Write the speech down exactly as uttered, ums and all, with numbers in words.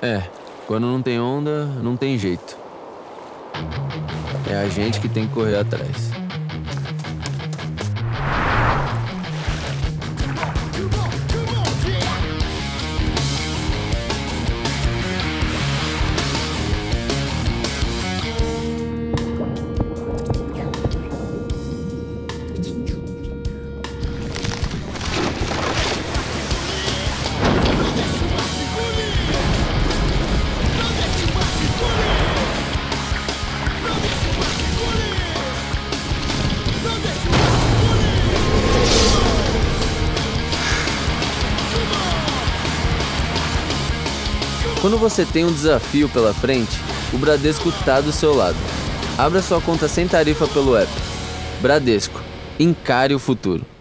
É, quando não tem onda, não tem jeito. É a gente que tem que correr atrás. Quando você tem um desafio pela frente, o Bradesco tá do seu lado. Abra sua conta sem tarifa pelo app. Bradesco. Encare o futuro.